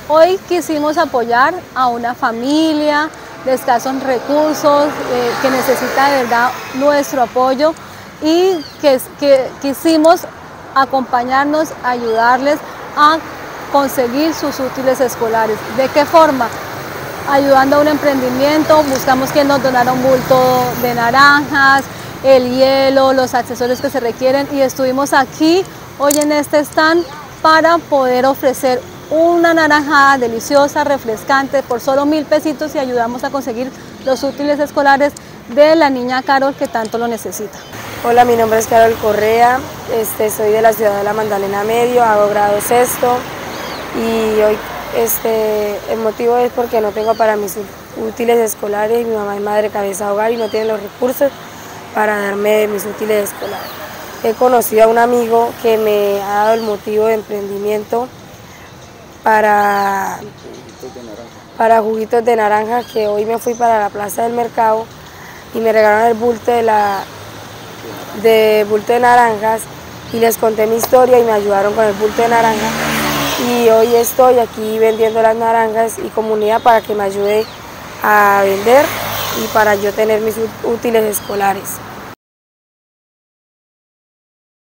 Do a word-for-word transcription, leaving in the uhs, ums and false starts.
Hoy quisimos apoyar a una familia de escasos recursos eh, que necesita de verdad nuestro apoyo y que, que quisimos acompañarnos, ayudarles a conseguir sus útiles escolares. ¿De qué forma? Ayudando a un emprendimiento, buscamos quien nos donara un bulto de naranjas, el hielo, los accesorios que se requieren, y estuvimos aquí hoy en este stand para poder ofrecer una naranjada deliciosa, refrescante, por solo mil pesitos, y ayudamos a conseguir los útiles escolares de la niña Carol, que tanto lo necesita. Hola, mi nombre es Carol Correa, este, soy de la ciudad de La Magdalena Medio, hago grado sexto, y hoy este, el motivo es porque no tengo para mis útiles escolares. Mi mamá es madre cabeza de hogar y no tiene los recursos para darme mis útiles escolares. He conocido a un amigo que me ha dado el motivo de emprendimiento para, para juguitos de naranja, que hoy me fui para la plaza del mercado y me regalaron el bulto de, la, de bulto de naranjas, y les conté mi historia y me ayudaron con el bulto de naranja, y hoy estoy aquí vendiendo las naranjas y comunidad para que me ayude a vender y para yo tener mis útiles escolares.